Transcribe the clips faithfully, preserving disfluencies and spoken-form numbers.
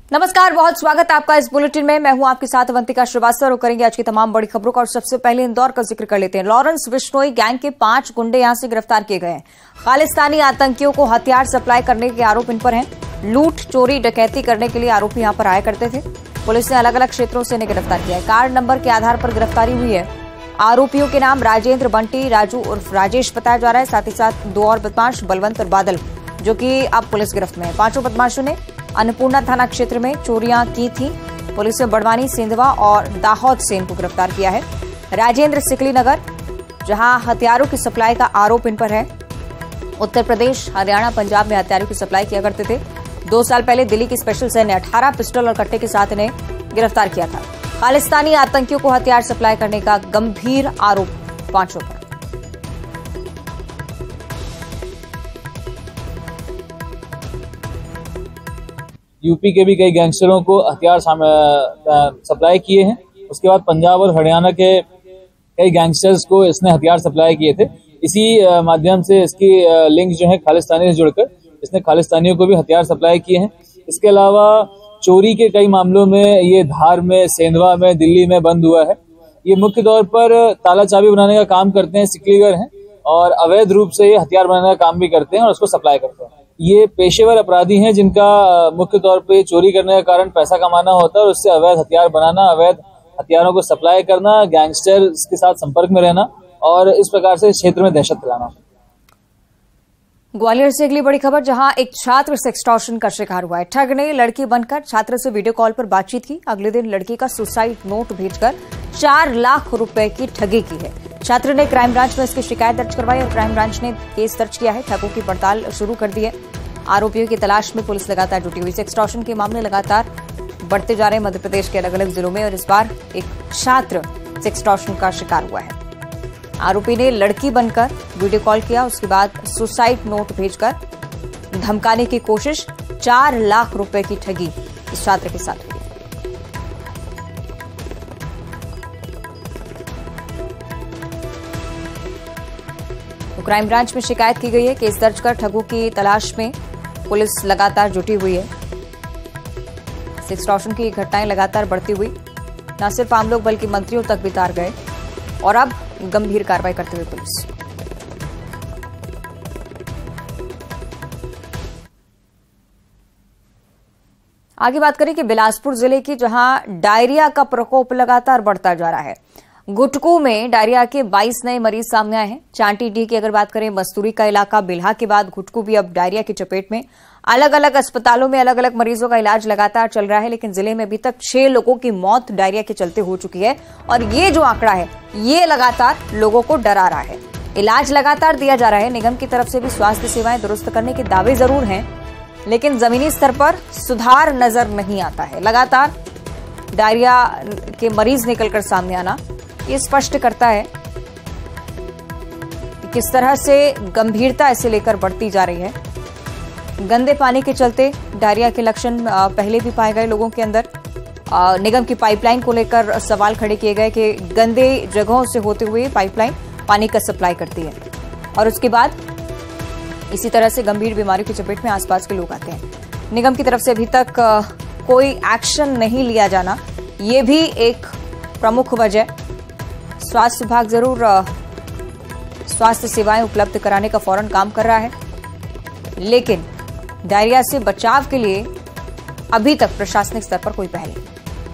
नमस्कार, बहुत स्वागत है आपका इस बुलेटिन में। मैं हूं आपके साथ अवंतिका श्रीवास्तव और करेंगे आज की तमाम बड़ी खबरों का। और सबसे पहले इंदौर का जिक्र कर लेते हैं। लॉरेंस बिश्नोई गैंग के पांच गुंडे यहां से गिरफ्तार किए गए हैं। खालिस्तानी आतंकियों को हथियार सप्लाई करने के आरोप इन पर हैं। लूट, चोरी, डकैती करने के लिए आरोपी यहां पर आया करते थे। पुलिस ने अलग अलग क्षेत्रों से इन्हें गिरफ्तार किया है। कार्ड नंबर के आधार पर गिरफ्तारी हुई है। आरोपियों के नाम राजेंद्र, बंटी, राजू उर्फ राजेश बताया जा रहा है। साथ ही साथ दो और बदमाश बलवंत और बादल, जो कि अब पुलिस गिरफ्त में है। पांचों बदमाशों ने अन्नपूर्णा थाना क्षेत्र में चोरियां की थी। पुलिस ने बड़वानी, सेंधवा और दाहोद से इनको गिरफ्तार किया है। राजेंद्र सिकली नगर, जहां हथियारों की सप्लाई का आरोप इन पर है। उत्तर प्रदेश, हरियाणा, पंजाब में हथियारों की सप्लाई किया करते थे। दो साल पहले दिल्ली की स्पेशल सेल ने अठारह पिस्टल और कट्टे के साथ इन्हें गिरफ्तार किया था। खालिस्तानी आतंकियों को हथियार सप्लाई करने का गंभीर आरोप पांचों पर। यूपी के भी कई गैंगस्टरों को हथियार सप्लाई किए हैं। उसके बाद पंजाब और हरियाणा के कई गैंगस्टर्स को इसने हथियार सप्लाई किए थे। इसी माध्यम से इसकी लिंक जो है खालिस्तानी से जुड़कर इसने खालिस्तानियों को भी हथियार सप्लाई किए हैं। इसके अलावा चोरी के कई मामलों में ये धार में, सेंधवा में, दिल्ली में बंद हुआ है। ये मुख्य तौर पर ताला चाबी बनाने का काम करते हैं, सिकलीगर हैं, और अवैध रूप से ये हथियार बनाने का काम भी करते हैं और उसको सप्लाई करते हैं। ये पेशेवर अपराधी हैं जिनका मुख्य तौर पे चोरी करने का कारण पैसा कमाना होता है और उससे अवैध हथियार बनाना, अवैध हथियारों को सप्लाई करना, गैंगस्टर के साथ संपर्क में रहना और इस प्रकार से क्षेत्र में दहशत फैलाना। ग्वालियर से अगली बड़ी खबर, जहां एक छात्र सेक्सटॉर्शन का शिकार हुआ है। ठग ने लड़की बनकर छात्र से वीडियो कॉल पर बातचीत की। अगले दिन लड़की का सुसाइड नोट भेजकर चार लाख रुपए की ठगी की है। छात्र ने क्राइम ब्रांच में इसकी शिकायत दर्ज करवाई और क्राइम ब्रांच ने केस दर्ज किया है। ठगों की पड़ताल शुरू कर दी है। आरोपियों की तलाश में पुलिस लगातार जुटी हुई। सेक्सटॉर्शन के मामले लगातार बढ़ते जा रहे हैं मध्य प्रदेश के अलग अलग जिलों में, और इस बार एक छात्र सेक्सटॉर्शन का शिकार हुआ है। आरोपी ने लड़की बनकर वीडियो कॉल किया, उसके बाद सुसाइड नोट भेजकर धमकाने की कोशिश। चार लाख रुपए की ठगी इस छात्र के साथ हुई। तो क्राइम ब्रांच में शिकायत की गई है। केस दर्ज कर ठगों की तलाश में पुलिस लगातार जुटी हुई है। सेक्सटॉर्शन की घटनाएं लगातार बढ़ती हुई न सिर्फ आम लोग बल्कि मंत्रियों तक भी तार गए, और अब गंभीर कार्रवाई करते हुए पुलिस। आगे बात करें कि बिलासपुर जिले की, जहां डायरिया का प्रकोप लगातार बढ़ता जा रहा है। गुटकू में डायरिया के बाईस नए मरीज सामने आए हैं। चांटी डी की अगर बात करें, मस्तूरी का इलाका, बिल्हा के बाद गुटकू भी अब डायरिया की चपेट में। अलग अलग अस्पतालों में अलग अलग मरीजों का इलाज लगातार चल रहा है, लेकिन जिले में अभी तक छह लोगों की मौत डायरिया के चलते हो चुकी है। और ये जो आंकड़ा है, ये लगातार लोगों को डरा रहा है। इलाज लगातार दिया जा रहा है। निगम की तरफ से भी स्वास्थ्य सेवाएं दुरुस्त करने के दावे जरूर हैं, लेकिन जमीनी स्तर पर सुधार नजर नहीं आता है। लगातार डायरिया के मरीज निकलकर सामने आना ये स्पष्ट करता है कि किस तरह से गंभीरता इसे लेकर बढ़ती जा रही है। गंदे पानी के चलते डायरिया के लक्षण पहले भी पाए गए लोगों के अंदर। निगम की पाइपलाइन को लेकर सवाल खड़े किए गए कि गंदे जगहों से होते हुए पाइपलाइन पानी का सप्लाई करती है, और उसके बाद इसी तरह से गंभीर बीमारियों की चपेट में आसपास के लोग आते हैं। निगम की तरफ से अभी तक कोई एक्शन नहीं लिया जाना, ये भी एक प्रमुख वजह। स्वास्थ्य विभाग जरूर स्वास्थ्य सेवाएं उपलब्ध कराने का फौरन काम कर रहा है, लेकिन डायरिया से बचाव के लिए अभी तक प्रशासनिक स्तर पर कोई पहल नहीं।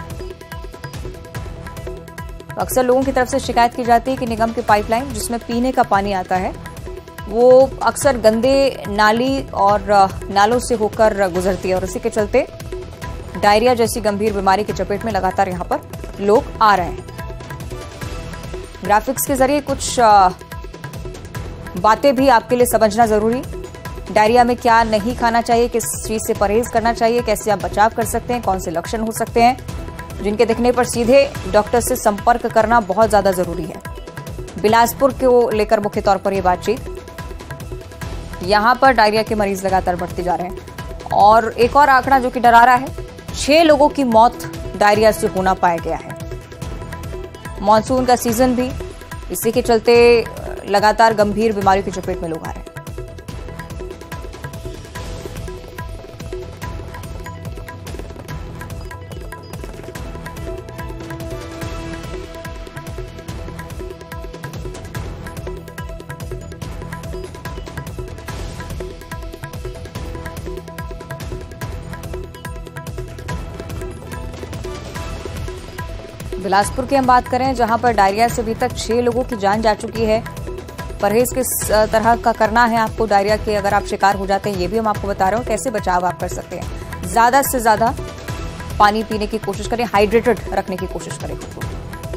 तो अक्सर लोगों की तरफ से शिकायत की जाती है कि निगम की पाइपलाइन जिसमें पीने का पानी आता है, वो अक्सर गंदे नाली और नालों से होकर गुजरती है, और इसी के चलते डायरिया जैसी गंभीर बीमारी की चपेट में लगातार यहां पर लोग आ रहे हैं। ग्राफिक्स के जरिए कुछ बातें भी आपके लिए समझना जरूरी। डायरिया में क्या नहीं खाना चाहिए, किस चीज से परहेज करना चाहिए, कैसे आप बचाव कर सकते हैं, कौन से लक्षण हो सकते हैं, जिनके दिखने पर सीधे डॉक्टर से संपर्क करना बहुत ज्यादा जरूरी है। बिलासपुर को लेकर मुख्य तौर पर यह बातचीत। यहां पर डायरिया के मरीज लगातार बढ़ते जा रहे हैं, और एक और आंकड़ा जो कि डरा रहा है, छह लोगों की मौत डायरिया से होना पाया गया है। मानसून का सीजन भी, इसी के चलते लगातार गंभीर बीमारियों की चपेट में लोग आ रहे हैं। बिलासपुर की हम बात करें, जहां पर डायरिया से अभी तक छह लोगों की जान जा चुकी है। परहेज किस तरह का करना है आपको डायरिया के अगर आप शिकार हो जाते हैं, ये भी हम आपको बता रहे हो। कैसे बचाव आप कर सकते हैं, ज्यादा से ज्यादा पानी पीने की कोशिश करें, हाइड्रेटेड रखने की कोशिश करें खुद को।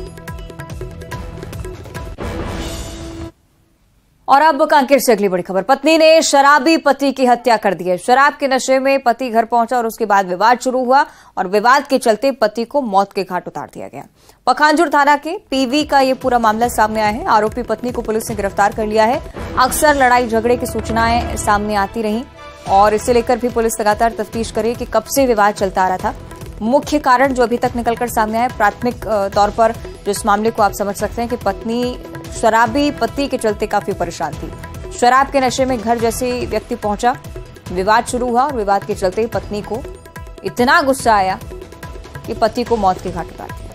और अब कांकेर से अगली बड़ी खबर, पत्नी ने शराबी पति की हत्या कर दी है। शराब के नशे में पति घर पहुंचा और उसके बाद विवाद शुरू हुआ और विवाद के चलते पति को मौत के घाट उतार दिया गया। पखांजूर थाना के पीवी का यह पूरा मामला सामने आया है। आरोपी पत्नी को पुलिस ने गिरफ्तार कर लिया है। अक्सर लड़ाई झगड़े की सूचनाएं सामने आती रही और इसे लेकर भी पुलिस लगातार तफ्तीश कर रही है कि कब से विवाद चलता आ रहा था। मुख्य कारण जो अभी तक निकलकर सामने आया, प्राथमिक तौर पर जो इस मामले को आप समझ सकते हैं कि पत्नी शराबी पति के चलते काफी परेशान थी। शराब के नशे में घर जैसे व्यक्ति पहुंचा, विवाद शुरू हुआ और विवाद के चलते पत्नी को इतना गुस्सा आया कि पति को मौत के घाट उतार दिया।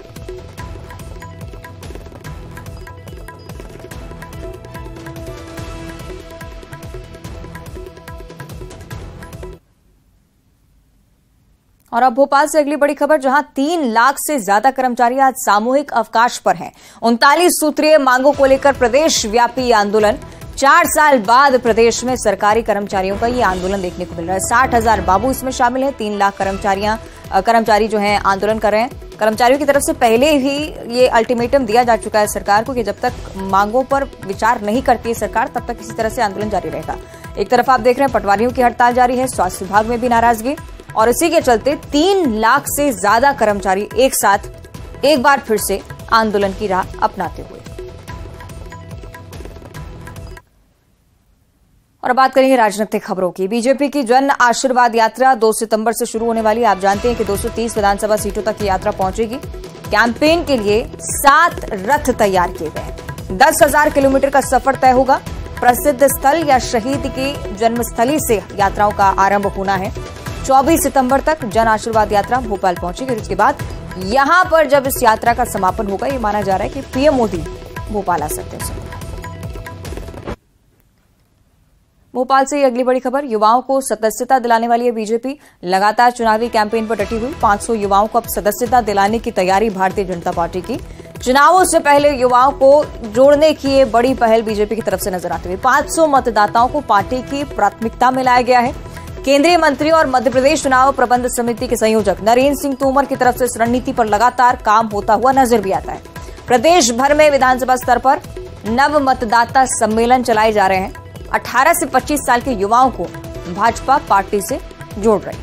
और अब भोपाल से अगली बड़ी खबर, जहां तीन लाख से ज्यादा कर्मचारी आज सामूहिक अवकाश पर हैं। उनतालीस सूत्रीय मांगों को लेकर प्रदेश व्यापी आंदोलन। चार साल बाद प्रदेश में सरकारी कर्मचारियों का ये आंदोलन देखने को मिल रहा है। साठ हजार बाबू इसमें शामिल हैं। तीन लाख कर्मचारियां कर्मचारी जो हैं आंदोलन कर रहे हैं। कर्मचारियों की तरफ से पहले ही ये अल्टीमेटम दिया जा चुका है सरकार को कि जब तक मांगों पर विचार नहीं करती है सरकार, तब तक इसी तरह से आंदोलन जारी रहेगा। एक तरफ आप देख रहे हैं पटवारियों की हड़ताल जारी है, स्वास्थ्य विभाग में भी नाराजगी और इसी के चलते तीन लाख से ज्यादा कर्मचारी एक साथ एक बार फिर से आंदोलन की राह अपनाते हुए। और बात करेंगे राजनीतिक खबरों की। बीजेपी की जन आशीर्वाद यात्रा दो सितंबर से शुरू होने वाली है। आप जानते हैं कि दो सौ तीस विधानसभा सीटों तक की यात्रा पहुंचेगी। कैंपेन के लिए सात रथ तैयार किए गए हैं। दस हजार किलोमीटर का सफर तय होगा। प्रसिद्ध स्थल या शहीद की जन्मस्थली से यात्राओं का आरंभ होना है। चौबीस सितंबर तक जन आशीर्वाद यात्रा भोपाल पहुंचेगी। इसके बाद यहां पर जब इस यात्रा का समापन होगा, ये माना जा रहा है कि पीएम मोदी भोपाल आ सकते हैं। भोपाल से अगली बड़ी खबर, युवाओं को सदस्यता दिलाने वाली है बीजेपी। लगातार चुनावी कैंपेन पर डटी हुई। पांच सौ युवाओं को अब सदस्यता दिलाने की तैयारी भारतीय जनता पार्टी की। चुनावों से पहले युवाओं को जोड़ने की ये बड़ी पहल बीजेपी की तरफ से नजर आती हुई। पांच सौ मतदाताओं को पार्टी की प्राथमिकता में लाया गया है। केंद्रीय मंत्री और मध्य प्रदेश चुनाव प्रबंध समिति के संयोजक नरेंद्र सिंह तोमर की तरफ से इस रणनीति पर लगातार काम होता हुआ नजर भी आता है। प्रदेश भर में विधानसभा स्तर पर नव मतदाता सम्मेलन चलाए जा रहे हैं। अठारह से पच्चीस साल के युवाओं को भाजपा पार्टी से जोड़ रही है।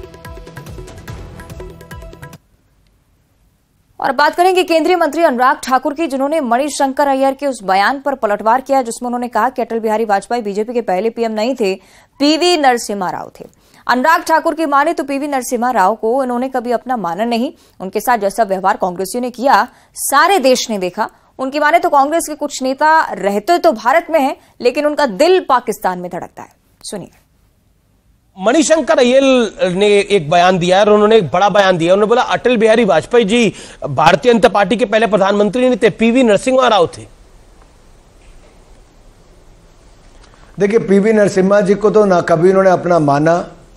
और बात करेंगे केंद्रीय मंत्री अनुराग ठाकुर की, जिन्होंने मणिशंकर अय्यर के उस बयान पर पलटवार किया जिसमें उन्होंने कहा कि अटल बिहारी वाजपेयी बीजेपी के पहले पीएम नहीं थे, पीवी नरसिम्हा राव थे। अनुराग ठाकुर की माने तो पीवी नरसिम्हा राव को इन्होंने कभी अपना माना नहीं। उनके साथ जैसा व्यवहार कांग्रेसियों ने किया सारे देश ने देखा। उनकी माने तो कांग्रेस के कुछ नेता रहते तो भारत में हैं, लेकिन उनका दिल पाकिस्तान में धड़कता है। सुनिए। मणिशंकर अय्यर ने एक बयान दिया और उन्होंने एक बड़ा बयान दिया। उन्होंने बोला अटल बिहारी वाजपेयी जी भारतीय जनता पार्टी के पहले प्रधानमंत्री नहीं थे, पीवी नरसिम्हा राव थे। देखिए, पीवी नरसिम्हा जी को तो ना कभी उन्होंने अपना माना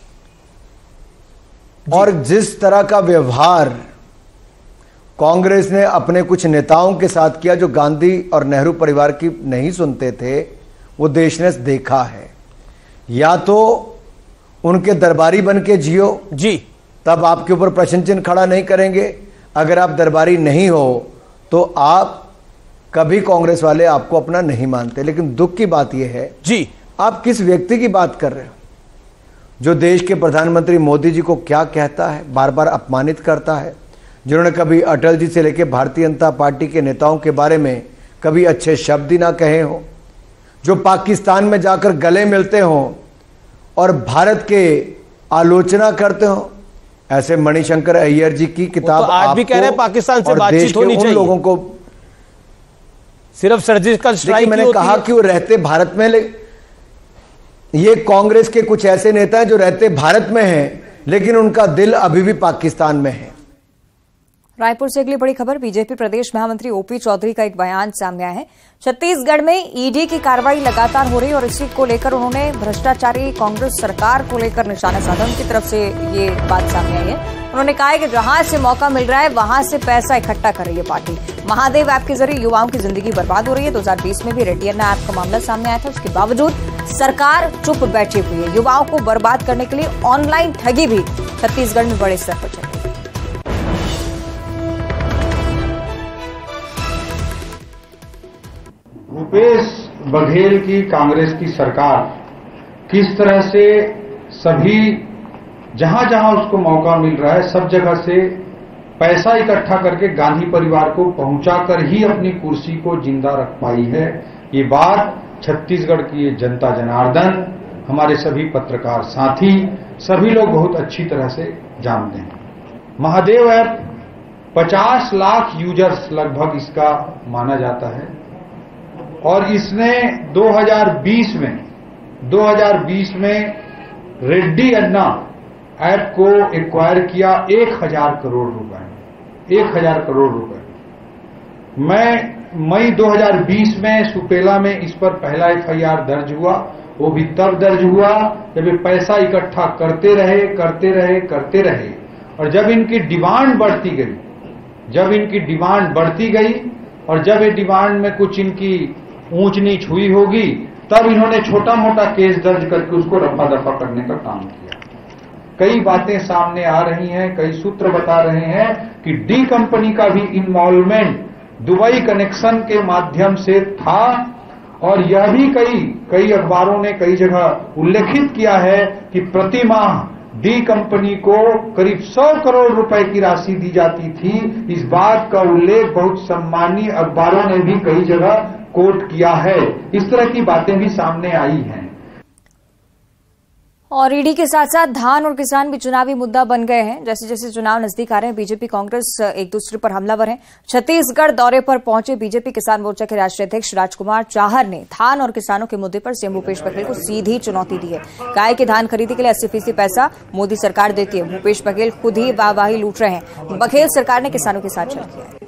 और जिस तरह का व्यवहार कांग्रेस ने अपने कुछ नेताओं के साथ किया जो गांधी और नेहरू परिवार की नहीं सुनते थे, वो देश ने देखा है। या तो उनके दरबारी बन के जियो जी, तब आपके ऊपर प्रश्न चिन्ह खड़ा नहीं करेंगे। अगर आप दरबारी नहीं हो तो आप कभी कांग्रेस वाले आपको अपना नहीं मानते। लेकिन दुख की बात यह है जी, आप किस व्यक्ति की बात कर रहे हो जो देश के प्रधानमंत्री मोदी जी को क्या कहता है, बार बार अपमानित करता है, जिन्होंने कभी अटल जी से लेकर भारतीय जनता पार्टी के नेताओं के बारे में कभी अच्छे शब्द ही ना कहे हो, जो पाकिस्तान में जाकर गले मिलते हो और भारत के आलोचना करते हो। ऐसे मणिशंकर अय्यर जी की किताब तो आज भी कह रहे हैं पाकिस्तान से बातचीत होनी चाहिए। उन लोगों को सिर्फ सर्जिकल स्ट्राइक मैंने कहा कि वो रहते भारत में, ये कांग्रेस के कुछ ऐसे नेता हैं जो रहते भारत में हैं लेकिन उनका दिल अभी भी पाकिस्तान में है। रायपुर से अगली बड़ी खबर, बीजेपी प्रदेश महामंत्री ओपी चौधरी का एक बयान सामने आया है। छत्तीसगढ़ में ईडी की कार्रवाई लगातार हो रही और इसी को लेकर उन्होंने भ्रष्टाचारी कांग्रेस सरकार को लेकर निशाना साधा। उनकी तरफ से ये बात सामने आई है। उन्होंने कहा है कि जहां से मौका मिल रहा है वहां से पैसा इकट्ठा कर रही है पार्टी। महादेव ऐप के जरिए युवाओं की जिंदगी बर्बाद हो रही है। दो हजार बीस में भी रेड्डी अन्ना ऐप का मामला सामने आया था, उसके बावजूद सरकार चुप बैठी हुई है। युवाओं को बर्बाद करने के लिए ऑनलाइन ठगी भी छत्तीसगढ़ में बड़े स्तर पर चल रही है। भूपेश बघेल की कांग्रेस की सरकार किस तरह से सभी जहां जहां उसको मौका मिल रहा है सब जगह से पैसा इकट्ठा करके गांधी परिवार को पहुंचाकर ही अपनी कुर्सी को जिंदा रख पाई है। ये बात छत्तीसगढ़ की जनता जनार्दन, हमारे सभी पत्रकार साथी, सभी लोग बहुत अच्छी तरह से जानते हैं। महादेव ऐप पचास लाख यूजर्स लगभग इसका माना जाता है और इसने दो हज़ार बीस में दो हज़ार बीस में रेड्डी अन्ना ऐप को एक्वायर किया एक हजार करोड़ रुपए एक हजार करोड़ रुपए। मैं मई दो हज़ार बीस में सुपेला में इस पर पहला एफ आई आर दर्ज हुआ। वो भी तब दर्ज हुआ जब ये पैसा इकट्ठा करते रहे करते रहे करते रहे और जब इनकी डिमांड बढ़ती गई जब इनकी डिमांड बढ़ती गई और जब ये डिमांड में कुछ इनकी ऊंच नीच हुई होगी तब इन्होंने छोटा मोटा केस दर्ज करके उसको रफा दफा करने का काम किया। कई बातें सामने आ रही हैं, कई सूत्र बता रहे हैं कि डी कंपनी का भी इन्वॉल्वमेंट दुबई कनेक्शन के माध्यम से था और यह भी कई कई अखबारों ने कई जगह उल्लेखित किया है कि प्रति माह डी कंपनी को करीब सौ करोड़ रुपए की राशि दी जाती थी। इस बात का उल्लेख बहुत सम्मानीय अखबारों ने भी कई जगह कोट किया है। इस तरह की बातें भी सामने आई हैं। और ईडी के साथ साथ धान और किसान भी चुनावी मुद्दा बन गए हैं। जैसे जैसे चुनाव नजदीक आ रहे हैं, बीजेपी कांग्रेस एक दूसरे पर हमलावर हैं। छत्तीसगढ़ दौरे पर पहुंचे बीजेपी किसान मोर्चा के राष्ट्रीय अध्यक्ष राजकुमार चाहर ने धान और किसानों के मुद्दे पर सीएम भूपेश बघेल को सीधी चुनौती दी है। गाय के धान खरीदी के लिए अस्सी फीसदी पैसा मोदी सरकार देती है। भूपेश बघेल खुद ही वाहवाही लूट रहे हैं। बघेल सरकार ने किसानों के साथ चल किया है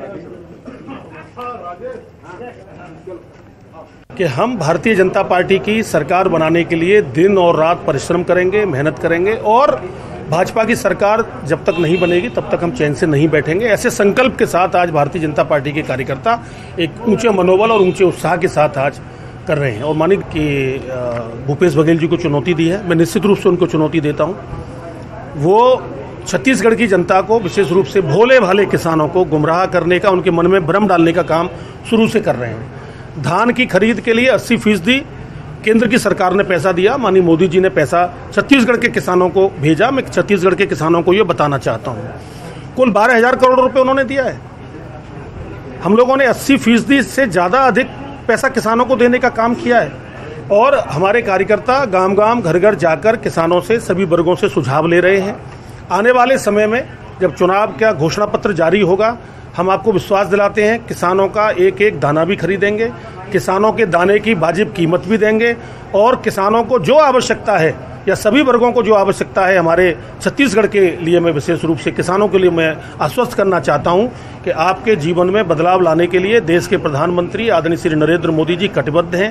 कि हम भारतीय जनता पार्टी की सरकार बनाने के लिए दिन और रात परिश्रम करेंगे, मेहनत करेंगे और भाजपा की सरकार जब तक नहीं बनेगी तब तक हम चैन से नहीं बैठेंगे। ऐसे संकल्प के साथ आज भारतीय जनता पार्टी के कार्यकर्ता एक ऊंचे मनोबल और ऊंचे उत्साह के साथ आज कर रहे हैं और मानिए कि भूपेश बघेल जी को चुनौती दी है। मैं निश्चित रूप से उनको चुनौती देता हूँ। वो छत्तीसगढ़ की जनता को, विशेष रूप से भोले भाले किसानों को गुमराह करने का, उनके मन में भ्रम डालने का काम शुरू से कर रहे हैं। धान की खरीद के लिए अस्सी फीसदी केंद्र की सरकार ने पैसा दिया, माननीय मोदी जी ने पैसा छत्तीसगढ़ के किसानों को भेजा। मैं छत्तीसगढ़ के किसानों को ये बताना चाहता हूँ, कुल बारह हजार करोड़ रुपए उन्होंने दिया है। हम लोगों ने अस्सी फीसदी से ज़्यादा अधिक पैसा किसानों को देने का काम किया है और हमारे कार्यकर्ता गांव गांव घर घर जाकर किसानों से, सभी वर्गों से सुझाव ले रहे हैं। आने वाले समय में जब चुनाव का घोषणा पत्र जारी होगा, हम आपको विश्वास दिलाते हैं किसानों का एक एक दाना भी खरीदेंगे, किसानों के दाने की वाजिब कीमत भी देंगे और किसानों को जो आवश्यकता है या सभी वर्गों को जो आवश्यकता है हमारे छत्तीसगढ़ के लिए, मैं विशेष रूप से किसानों के लिए मैं आश्वस्त करना चाहता हूं कि आपके जीवन में बदलाव लाने के लिए देश के प्रधानमंत्री आदरणीय श्री नरेंद्र मोदी जी कटिबद्ध हैं।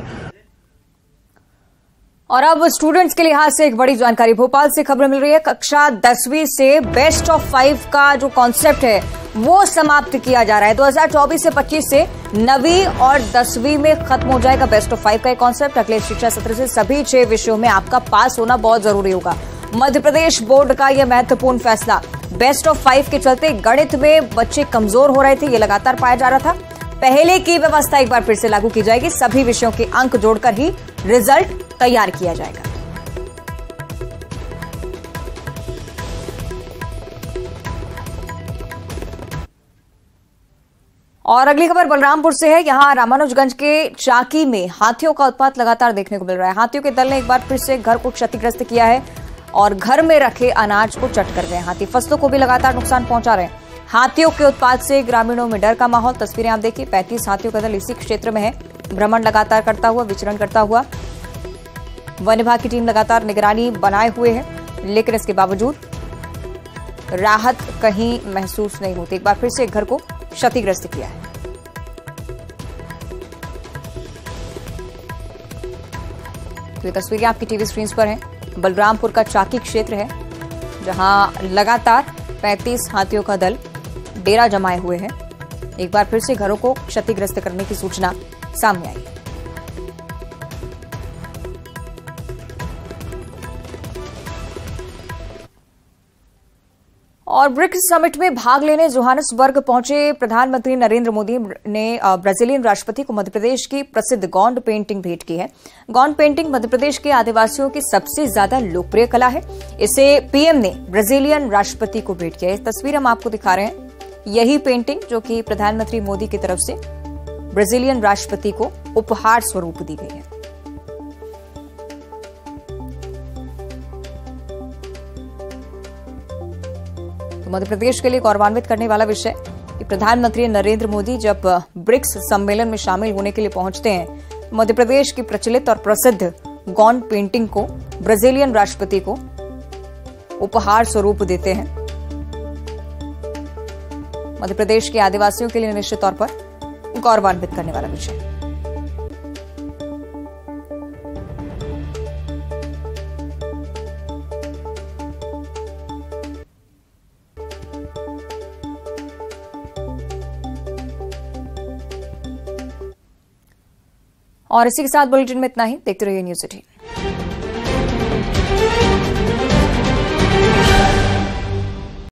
और अब स्टूडेंट्स के लिहाज से एक बड़ी जानकारी भोपाल से खबर मिल रही है। कक्षा दसवीं से बेस्ट ऑफ फाइव का जो कॉन्सेप्ट है वो समाप्त किया जा रहा है। दो हज़ार चौबीस से पच्चीस से नवीं और दसवीं में खत्म हो जाएगा बेस्ट ऑफ फाइव का एक कॉन्सेप्ट। अगले शिक्षा सत्र से सभी छह विषयों में आपका पास होना बहुत जरूरी होगा। मध्य प्रदेश बोर्ड का यह महत्वपूर्ण फैसला। बेस्ट ऑफ फाइव के चलते गणित में बच्चे कमजोर हो रहे थे, ये लगातार पाया जा रहा था। पहले की व्यवस्था एक बार फिर से लागू की जाएगी। सभी विषयों के अंक जोड़कर ही रिजल्ट तैयार किया जाएगा। और अगली खबर बलरामपुर से है। यहां रामानुजगंज के चाकी में हाथियों का उत्पात लगातार देखने को मिल रहा है। हाथियों के दल ने एक बार फिर से घर को क्षतिग्रस्त किया है और घर में रखे अनाज को चट कर गए। हाथी फसलों को भी लगातार नुकसान पहुंचा रहे हैं। हाथियों के उत्पात से ग्रामीणों में डर का माहौल। तस्वीरें आप देखिए, पैंतीस हाथियों का दल इसी क्षेत्र में है, भ्रमण लगातार करता हुआ, विचरण करता हुआ। वन विभाग की टीम लगातार निगरानी बनाए हुए है, लेकिन इसके बावजूद राहत कहीं महसूस नहीं होती। एक बार फिर से एक घर को क्षतिग्रस्त किया है। तो ये तस्वीरें आपकी टीवी स्क्रीन पर हैं। बलरामपुर का चाकी क्षेत्र है, जहां लगातार पैंतीस हाथियों का दल डेरा जमाए हुए है। एक बार फिर से घरों को क्षतिग्रस्त करने की सूचना सामने आई। और ब्रिक्स समिट में भाग लेने जोहानिसबर्ग पहुंचे प्रधानमंत्री नरेंद्र मोदी ने ब्राजीलियन राष्ट्रपति को मध्य प्रदेश की प्रसिद्ध गौंड पेंटिंग भेंट की है। गौंड पेंटिंग मध्य प्रदेश के आदिवासियों की सबसे ज्यादा लोकप्रिय कला है। इसे पीएम ने ब्राजीलियन राष्ट्रपति को भेंट किया है। तस्वीर हम आपको दिखा रहे हैं। यही पेंटिंग जो कि प्रधानमंत्री मोदी की तरफ से ब्राजीलियन राष्ट्रपति को उपहार स्वरूप दी गई है। तो मध्य प्रदेश के लिए गौरवान्वित करने वाला विषय कि प्रधानमंत्री नरेंद्र मोदी जब ब्रिक्स सम्मेलन में शामिल होने के लिए पहुंचते हैं, मध्य प्रदेश की प्रचलित और प्रसिद्ध गौंड पेंटिंग को ब्राजीलियन राष्ट्रपति को उपहार स्वरूप देते हैं। मध्य प्रदेश के आदिवासियों के लिए निश्चित तौर पर गौरवान्वित करने वाला विषय। और इसी के साथ बुलेटिन में इतना ही। देखते रहिए न्यूज़ एटीन।